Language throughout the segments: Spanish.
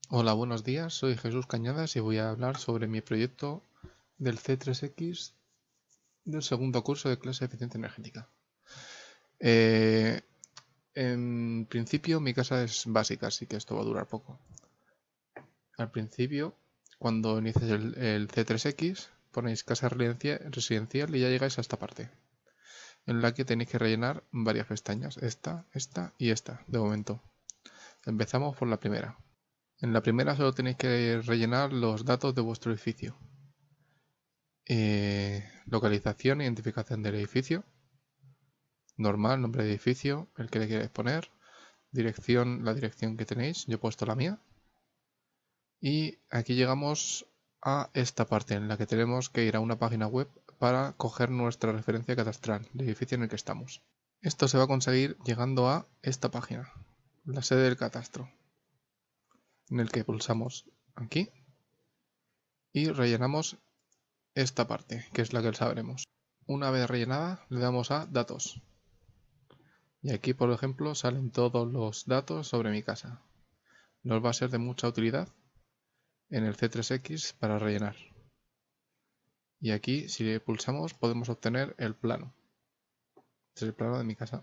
Hola, buenos días. Soy Jesús Cañadas y voy a hablar sobre mi proyecto del C3X del segundo curso de clase de eficiencia energética. Eh, en principio mi casa es básica, así que esto va a durar poco. Al principio, cuando inicies el C3X, ponéis casa residencial y ya llegáis a esta parte, en la que tenéis que rellenar varias pestañas, esta y esta, de momento. Empezamos por la primera. En la primera solo tenéis que rellenar los datos de vuestro edificio. Localización e identificación del edificio. Normal, nombre de edificio, el que le queréis poner. Dirección, la dirección que tenéis. Yo he puesto la mía. Y aquí llegamos a esta parte en la que tenemos que ir a una página web para coger nuestra referencia catastral del edificio en el que estamos. Esto se va a conseguir llegando a esta página, la sede del catastro, en el que pulsamos aquí y rellenamos esta parte, que es la que sabremos. Una vez rellenada, le damos a datos. Y aquí, por ejemplo, salen todos los datos sobre mi casa. Nos va a ser de mucha utilidad en el C3X para rellenar. Y aquí, si le pulsamos, podemos obtener el plano. Este es el plano de mi casa.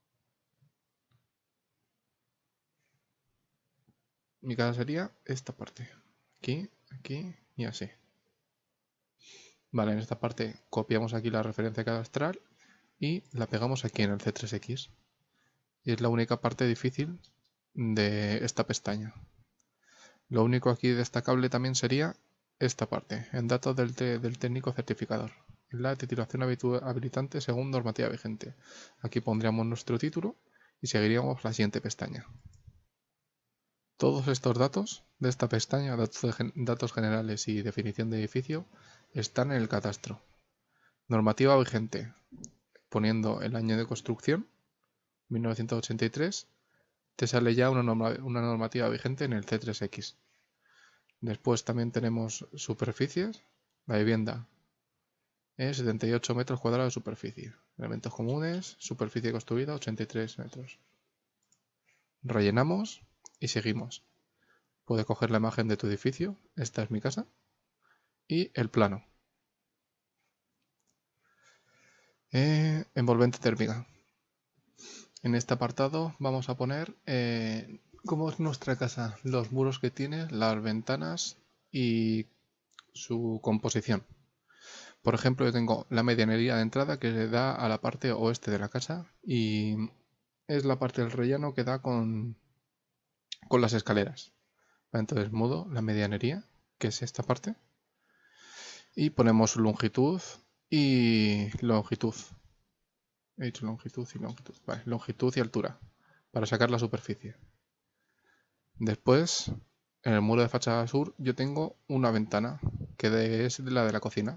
Mi casa sería esta parte. Aquí, aquí y así. Vale, en esta parte copiamos aquí la referencia cadastral y la pegamos aquí en el C3X. Y es la única parte difícil de esta pestaña. Lo único aquí destacable también sería esta parte, en datos del técnico certificador. La titulación habilitante según normativa vigente. Aquí pondríamos nuestro título y seguiríamos la siguiente pestaña. Todos estos datos de esta pestaña, datos generales y definición de edificio, están en el catastro. Normativa vigente, poniendo el año de construcción, 1983, te sale ya una normativa vigente en el C3X. Después también tenemos superficies. La vivienda es 78 metros cuadrados de superficie. Elementos comunes, superficie construida 83 metros. Rellenamos y seguimos. Puedes coger la imagen de tu edificio, esta es mi casa, y el plano. Envolvente térmica. En este apartado vamos a poner cómo es nuestra casa, los muros que tiene, las ventanas y su composición. Por ejemplo, yo tengo la medianería de entrada que le da a la parte oeste de la casa y es la parte del rellano que da con las escaleras. Entonces mudo la medianería, que es esta parte, y ponemos longitud y longitud. He dicho longitud y longitud. Vale, longitud y altura para sacar la superficie. Después, en el muro de fachada sur, yo tengo una ventana que es la de la cocina.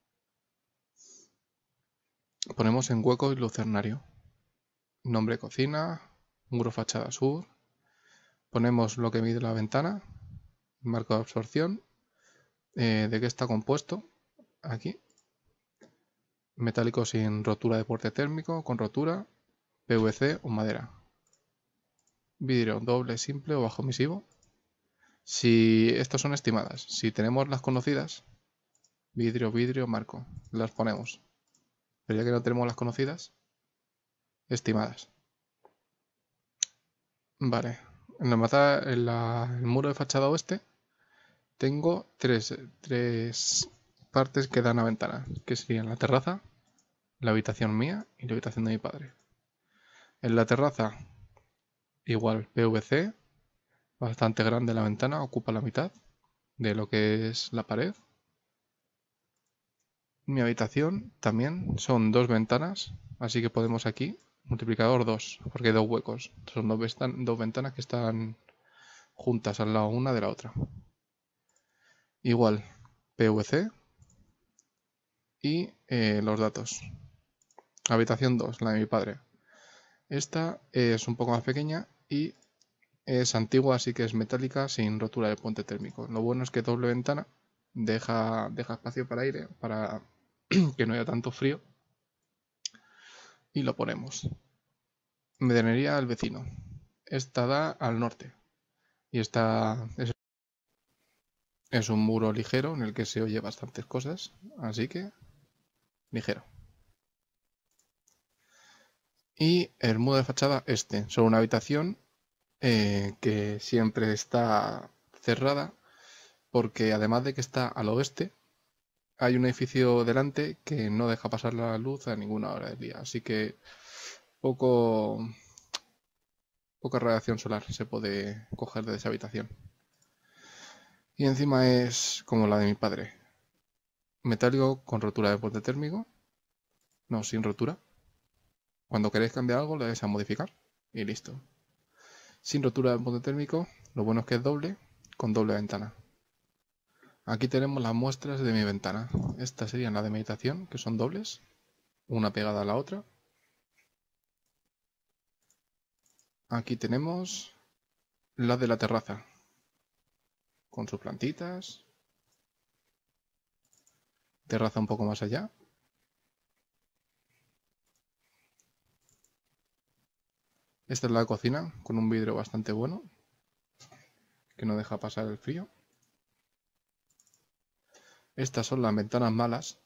Ponemos en hueco y lucernario. Nombre cocina, muro fachada sur. Ponemos lo que mide la ventana, marco de absorción, de qué está compuesto, aquí. Metálico sin rotura de puente térmico, con rotura, PVC o madera. Vidrio doble, simple o bajo emisivo. Si estas son estimadas, si tenemos las conocidas, vidrio, marco, las ponemos. Pero ya que no tenemos las conocidas, estimadas. Vale, en el muro de fachada oeste tengo tres partes que dan a ventana, que serían la terraza, la habitación mía y la habitación de mi padre. En la terraza, igual, PVC, bastante grande la ventana, ocupa la mitad de lo que es la pared. Mi habitación también son dos ventanas, así que podemos aquí, multiplicador 2, porque hay dos huecos. Son dos ventanas que están juntas al lado una de la otra. Igual, PVC y los datos. Habitación 2, la de mi padre. Esta es un poco más pequeña y es antigua, así que es metálica sin rotura de puente térmico. Lo bueno es que doble ventana deja espacio para aire, para que no haya tanto frío. Y lo ponemos. Medianería al vecino. Esta da al norte. Y esta es Es un muro ligero en el que se oye bastantes cosas, así que ligero. Y el muro de fachada sobre una habitación que siempre está cerrada porque además de que está al oeste, hay un edificio delante que no deja pasar la luz a ninguna hora del día, así que poca radiación solar se puede coger de esa habitación. Y encima es como la de mi padre, metálico con rotura de puente térmico, no, sin rotura. Cuando queréis cambiar algo le dais a modificar y listo. Sin rotura de puente térmico, lo bueno es que es doble, con doble ventana. Aquí tenemos las muestras de mi ventana. Estas serían las de meditación, que son dobles, una pegada a la otra. Aquí tenemos las de la terraza, con sus plantitas. Terraza un poco más allá. Esta es la cocina, con un vidrio bastante bueno, que no deja pasar el frío. Estas son las ventanas malas,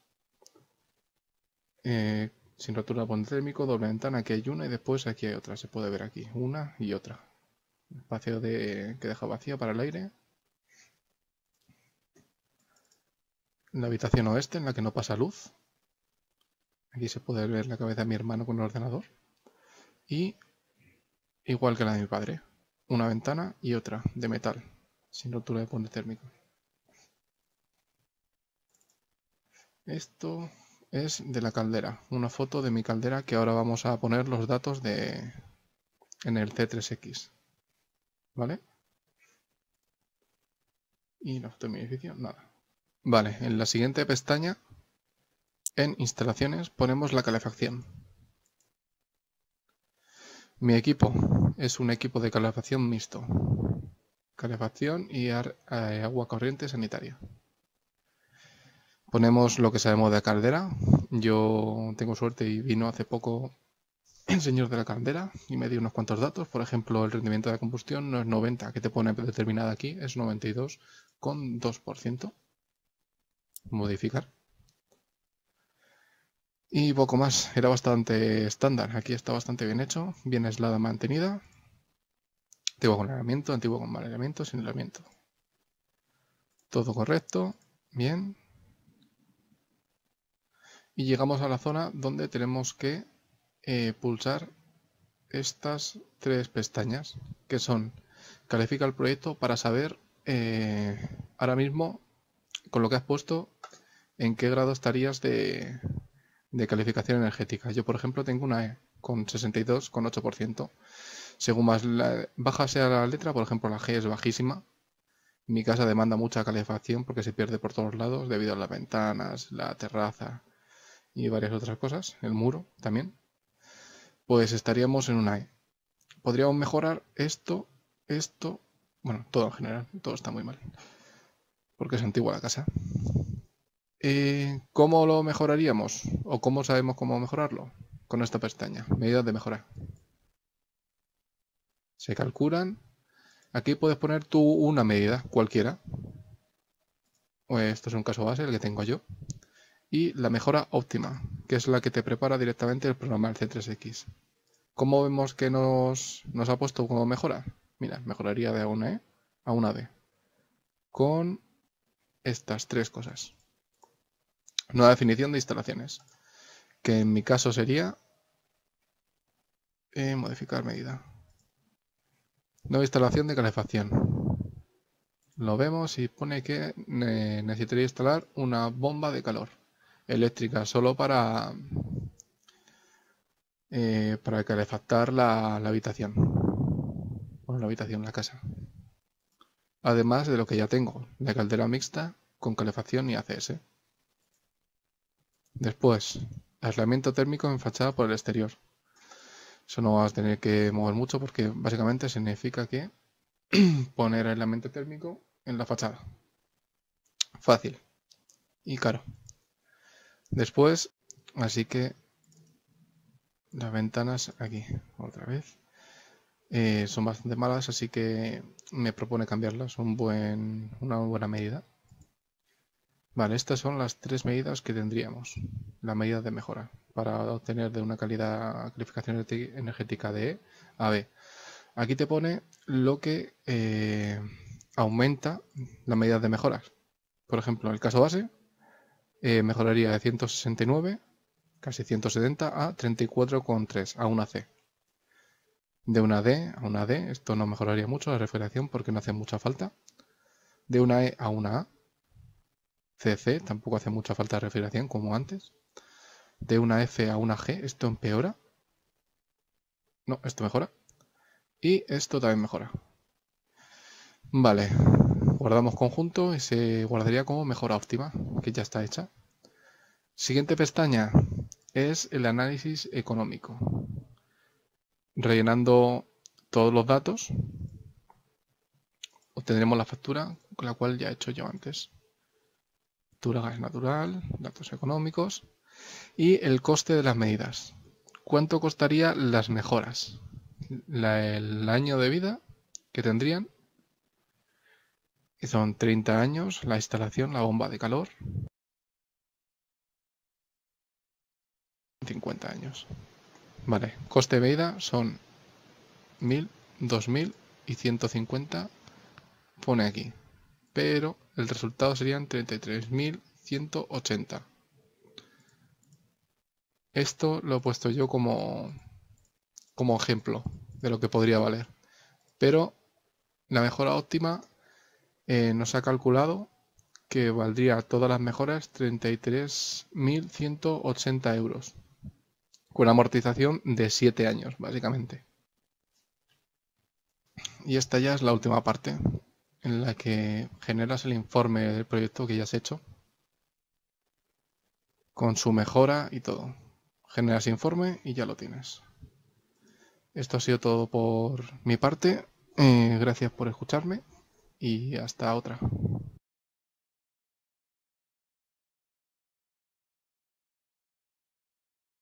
sin rotura de puente térmico, doble ventana, aquí hay una y después aquí hay otra, se puede ver aquí, una y otra. Espacio que deja vacía para el aire. La habitación oeste en la que no pasa luz. Aquí se puede ver la cabeza de mi hermano con el ordenador. Y igual que la de mi padre, una ventana y otra de metal, sin rotura de puente térmico. Esto es de la caldera, una foto de mi caldera que ahora vamos a poner los datos en el C3X. ¿Vale? Y la foto de mi edificio, nada. Vale, en la siguiente pestaña, en instalaciones, ponemos la calefacción. Mi equipo es un equipo de calefacción mixto. Calefacción y agua corriente sanitaria. Ponemos lo que sabemos de caldera. Yo tengo suerte y vino hace poco el señor de la caldera y me dio unos cuantos datos. Por ejemplo, el rendimiento de la combustión no es 90, que te pone determinada aquí, es 92,2%. Modificar. Y poco más, era bastante estándar. Aquí está bastante bien hecho, bien aislada, mantenida. Antiguo con aislamiento, antiguo con mal aislamiento, sin aislamiento. Todo correcto, bien. Y llegamos a la zona donde tenemos que pulsar estas tres pestañas, que son califica el proyecto para saber ahora mismo, con lo que has puesto, en qué grado estarías de calificación energética. Yo, por ejemplo, tengo una E con 62,8%. Según más baja sea la letra, por ejemplo, la G es bajísima. Mi casa demanda mucha calefacción porque se pierde por todos lados debido a las ventanas, la terraza y varias otras cosas, el muro también. Pues estaríamos en una E. Podríamos mejorar esto, bueno, todo en general, todo está muy mal, porque es antigua la casa. ¿Cómo lo mejoraríamos? ¿O cómo sabemos cómo mejorarlo? Con esta pestaña, medidas de mejora. Se calculan. Aquí puedes poner tú una medida, cualquiera. Esto es un caso base, el que tengo yo. Y la mejora óptima, que es la que te prepara directamente el programa del C3X. ¿Cómo vemos que nos ha puesto como mejora? Mira, mejoraría de una E a una D. Con estas tres cosas. Nueva definición de instalaciones, que en mi caso sería modificar medida. Nueva instalación de calefacción. Lo vemos y pone que necesitaría instalar una bomba de calor eléctrica solo para calefactar la habitación. Bueno, la casa. Además de lo que ya tengo, la caldera mixta con calefacción y ACS. Después, aislamiento térmico en fachada por el exterior. Eso no vas a tener que mover mucho porque básicamente significa que poner aislamiento térmico en la fachada. Fácil y caro. Después, así que las ventanas aquí, otra vez, son bastante malas, así que me propone cambiarlas, una buena medida. Vale, estas son las tres medidas que tendríamos. Las medidas de mejora para obtener de una calificación energética de E a B. Aquí te pone lo que aumenta las medidas de mejoras. Por ejemplo, en el caso base, mejoraría de 169, casi 170, a 34,3, a una C. De una D a una D, esto no mejoraría mucho la refrigeración porque no hace mucha falta. De una E a una A, CC, tampoco hace mucha falta de refrigeración como antes. De una F a una G, esto empeora. No, esto mejora. Y esto también mejora. Vale, guardamos conjunto y se guardaría como mejora óptima, que ya está hecha. Siguiente pestaña es el análisis económico. Rellenando todos los datos, obtendremos la factura con la cual ya he hecho yo antes. Factura gas natural, datos económicos y el coste de las medidas. ¿Cuánto costaría las mejoras? El año de vida que tendrían, que son 30 años, la instalación, la bomba de calor, 50 años. Vale, coste de medida son 1000, 2000 y 150, pone aquí. Pero el resultado serían 33.180. Esto lo he puesto yo como ejemplo de lo que podría valer. Pero la mejora óptima nos ha calculado que valdría todas las mejoras 33.180 euros. Con amortización de 7 años, básicamente. Y esta ya es la última parte, en la que generas el informe del proyecto que ya has hecho, con su mejora y todo. Generas informe y ya lo tienes. Esto ha sido todo por mi parte. Gracias por escucharme y hasta otra.